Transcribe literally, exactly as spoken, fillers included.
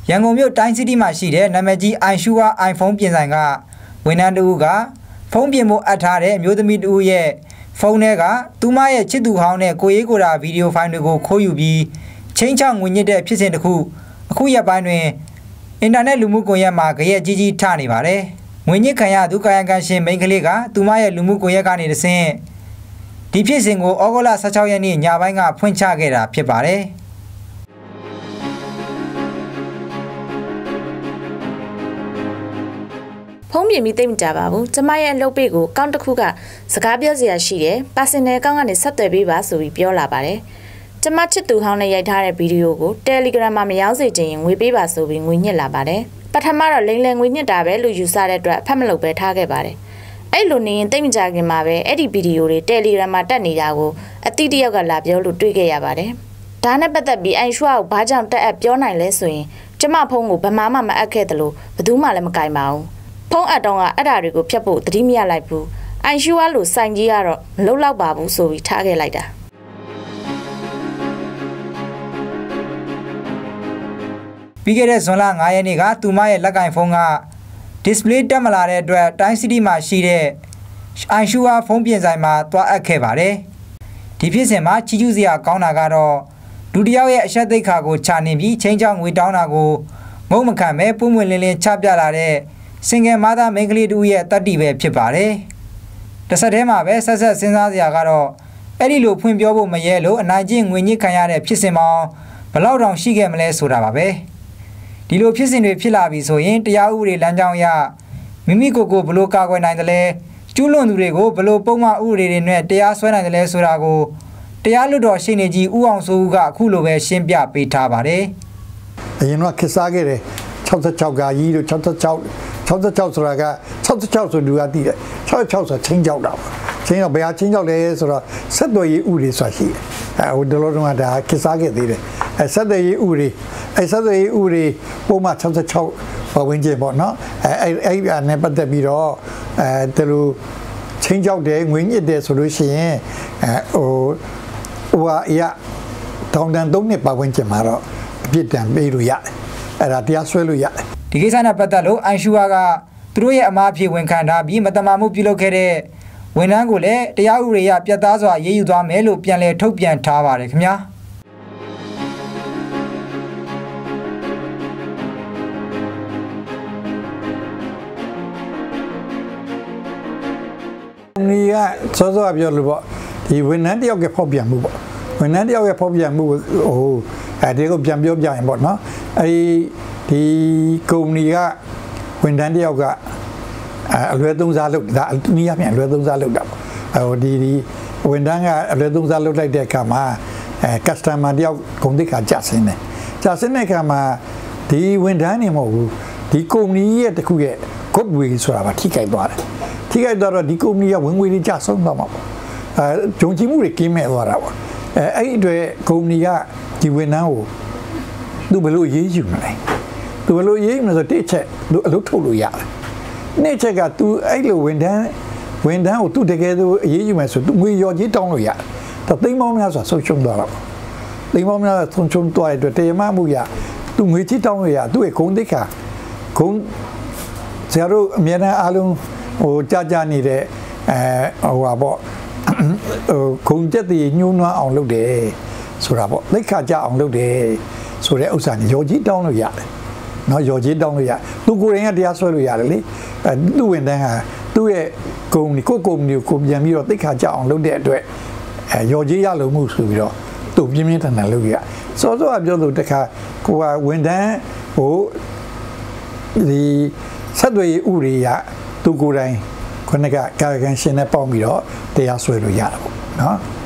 ရန်ကုန်မြို့တိုင်းစီတီမှာရှိတဲ့နာမည်ကြီး iSure iPhone ပြင်ဆိုင်ကဝန်ထမ်းတူကဖုန်းပြင်ဖို့အပ်ထားတဲ့အမျိုးသမီးတူရဲ့ဖုန်းထဲကသူမရဲ့ချစ်သူဟောင်းနဲ့ကိုရေးကိုတာဗီဒီယိုဖိုင်တွေကိုခိုးယူပြီးချင်းချောင်းငွေညစ်တဲ့ဖြစ်စဉ်တစ်ခုအခုရက်ပိုင်းတွင်အင်တာနက်လူမှုကွန်ရက်မှာကြရက်ကြီးကြီးထနေပါတယ်။ငွေညစ်ခံရသူကာယကံရှင်မိန်းကလေးကသူမရဲ့လူမှုကွန်ရက်ကနေတဆင့်ဒီဖြစ်စဉ်ကိုဩဂုတ်လ十六ရက်နေ့ညပိုင်းကဖွင့်ချခဲ့တာဖြစ်ပါတယ်။ဖုန်းပြင်ပြီးသိမကြပါဘူးကျမရဲ့အလုပ်ပေးကိုကောင့်တစ်ခုကစကားပြောစရာရှိတယ် personal ကောင့်ကနေဆက်သွယ်ပေးပါဆိုပြီးပြောလာပါတယ်ကျမချစ်သူဟောင်းနဲ့ရိုက်ထားတဲ့ဗီဒီယိုကို Telegram မှာမရောက်စေချင်ရင်ငွေပေးပါဆိုပြီးငွေညှစ်လာပါတယ်ပထမတော့လိမ်လည်ငွေညှစ်တာပဲလို့ယူဆတဲ့အတွက်အဖက်မလုပ်ပဲထားခဲ့ပါတယ်အဲ့လိုနေရင်သိမကြခင်မှာပဲအဲ့ဒီဗီဒီယိုတွေ Telegram မှာတက်နေတာကိုအတိတယောက်ကလာပြောလို့တွေ့ခဲ့ရပါတယ်ဒါနဲ့ပတ်သက်ပြီး iSure ကိုဘာကြောင့်တက်အပ်ပြောနိုင်လဲဆိုရင်ကျမဖုန်းကိုဘယ်မှမအပ်ခဲ့တယ်လို့ဘယ်သူမှလည်းမကင်ပါဘူးဖုန်းအတောင်ကအဲ့ဓာတွေကိုဖျက်ဖို့သတိမရလိုက်ဘူး iSure လို့စိုင်ကြီးကတော့မလုံလောက်ပါဘူးဆိုပြီးထားခဲ့လိုက်တာပြီးခဲ့တဲ့ဇွန်လ၅ရက်နေ့ကသူမရဲ့လက်ကင်ဖုန်းက display တက်မလာတဲ့အတွက်တိုင်းစီတီမှာရှိတဲ့ iSure ဖုန်းပြင်ဆိုင်မှာတွားအပ်ခဲ့ပါတယ်ဒီဖြစ်စဉ်မှာချီးကျူးစရာကောင်းတာကတော့ဒုတိယရဲ့အဆက်သိက္ခာကိုခြာနေပြီးချင်းချောင်းငွေတောင်းတာကိုငုံမခံပဲပုံမှန်လင်းလင်းချပြလာတဲ့စင်ငယ်မာသားမိန်းကလေးတူရဲ့တတ်တီပဲဖြစ်ပါတယ်တစ်ဆက်တည်းမှာပဲဆက်ဆက်စဉ်းစားစရာကတော့အဲ့ဒီလိုဖွင့်ပြောဖို့မရဲလို့အနိုင်ကျင့်ငွေညစ်ခံရတဲ့ဖြစ်စဉ်ပေါင်းဘလောက်တောင်ရှိခဲ့မလဲဆိုတာပါပဲဒီလိုဖြစ်စဉ်တွေဖြစ်လာပြီဆိုရင်တရားဥပဒေလမ်းကြောင်းအရမိမိကိုယ်ကိုဘလို့ကာကွယ်နိုင်တယ်လဲကျူးလွန်သူတွေကိုဘလို့ပုံမှန်ဥပဒေတွေနဲ့တရားစွဲနိုင်တယ်လဲဆိုတာကိုတရားလွတ်တော်ရှေ့နေကြီးဦးအောင်စိုးဦးကအခုလိုပဲရှင်းပြပေးထားပါတယ်အရင်ကခေတ်စားခဲ့တယ်၆၆ကကြီးတို့၆၆၆၆ဆိုတာက၆၆ဆိုလူကတည်တယ်၆၆ဆိုချင်းကြောက်တာချင်းကြောက်ဘယ်ဟာချင်းကြောက်လဲဆိုတော့ဆက်သွယ်ရေးဥပဒေဆိုတာရှိတယ်အဲဟိုဒလိုတော့ဒါခေတ်စားခဲ့သေးတယ်အဲဆက်သွယ်ရေးဥပဒေအဲဆက်သွယ်ရေးဥပဒေပုံမှန်၆၆ပတ်ဝန်းကျင်ပေါ့နော်အဲအဲ့အဲ့နဲ့ပတ်သက်ပြီးတော့အဲဒါလိုချင်းကြောက်တယ်ငွေညစ်တယ်ဆိုလို့ရှိရင်အဲဟိုဟိုအရာတောင်းတန်သုံးနှစ်ပတ်ဝန်းကျင်မှာတော့အပြစ်ဒဏ်ပေးလို့ရတယ်အဲ့ဒါတရားစွဲလို့ရတယ်ဒီကိစ္စနဲ့ပတ်သက်လို့ iSure ကသူတို့ရဲ့အမှားအဖြစ်ဝန်ခံထားပြီးမတမာမှုပြုလုပ်ခဲ့တဲ့ဝန်ထမ်းကိုလည်းတရားဥပဒေအရပြတ်သားစွာရေးယူသွားမယ်လို့ပြန်လည်ထုတ်ပြန်ထားပါတယ်ခင်ဗျာဒီကစောစောပြောလို့ပေါ့ဒီဝန်ထမ်းတယောက်ကဖောက်ပြန်မှုပေါ့ဝန်ထမ်းတယောက်ရဲ့ဖောက်ပြန်မှုဟိုအဲဒီကိုပြန်ပြောပြရင်ပေါ့နော်အဲဒီဒီကုမ္ပဏီကဝန်ထမ်းတယောက်ကအလွဲသုံးစားလုပ်ဒါနည်းအားဖြင့်အလွဲသုံးစားလုပ်တာပေါ့ဟိုဒီဒီဝန်ထမ်းကအလွဲသုံးစားလုပ်လိုက်တဲ့အခါမှာအဲ customer တယောက်ဂုဏ်သိက္ခာကျဆင်းတယ်ကျဆင်းတဲ့အခါမှာဒီဝန်ထမ်းနေမဟုတ်ဘူးဒီကုမ္ပဏီရဲ့တခုရဲ့ goodwill ဆိုတာပါထိခိုက်သွားတယ်ထိခိုက်သွားတော့ဒီကုမ္ပဏီကဝင်ငွေတွေကျဆုံးသွားမှာပေါ့အဲဂျုံချီမှုတွေကင်းမဲ့သွားတာပေါ့အဲအဲ့ဒီအတွက်ကုမ္ပဏီကဒီဝန်ထမ်းကိုသူဘယ်လိုရေးယူမလဲသူဘယ်လိုရေးယူမလဲဆိုတစ်ချက်သူအလုပ်ထုတ်လို့ရတယ်နှစ်ချက်ကသူအဲ့လိုဝန်ထမ်းဝန်ထမ်းကိုသူတကယ်သူအရေးယူမယ်ဆိုသူငွေရော်ကြီးတောင်းလို့ရတယ်ဒါသိမ်းပေါင်းများစွာဆုံးရှုံးသွားတော့သိမ်းပေါင်းများစွာဆုံးရှုံးသွားတဲ့အတွက်တရားမမှုရသူငွေကြီးတောင်းလို့ရသူ့ရဲ့ဂုဏ်သိက္ခာဂုဏ်ဇာတို့အများနဲ့အားလုံးဟိုကြာကြာနေတဲ့အဲဟိုပါပေါ့ဟိုဂုံတက်တည်ညှိုးနွမ်းအောင်လုပ်တယ်ဆိုတာပေါ့သိခါကြအောင်လုပ်တယ်ဆိုတဲ့ဥစ္စာညော်ကြီးတောင်းလို့ရတယ်နော်ညော်ကြီးတောင်းလို့ရသူကိုယ်တိုင်ကတရားစွဲလို့ရတယ်လေအဲသူ့ဝန်တန်းဟာသူ့ရဲ့ဂုံကိုကုမ္ပဏီကိုပြန်ပြီးတော့သိခါကြအောင်လုပ်တဲ့အတွက်အဲညော်ကြီးရလို့မှုဆိုပြီးတော့သူ့ပြင်းပြင်းထန်ထန်လုပ်ရစောစောကပြောလို့တခါကိုကဝန်တန်းဟိုဒီဆက်သွယ်ရေးဥပဒေရသူကိုယ်တိုင်ခုနကကာယကံရှင်နဲ့ပေါင်းပြီးတော့တရားစွဲလို့ရတာပေါ့နော်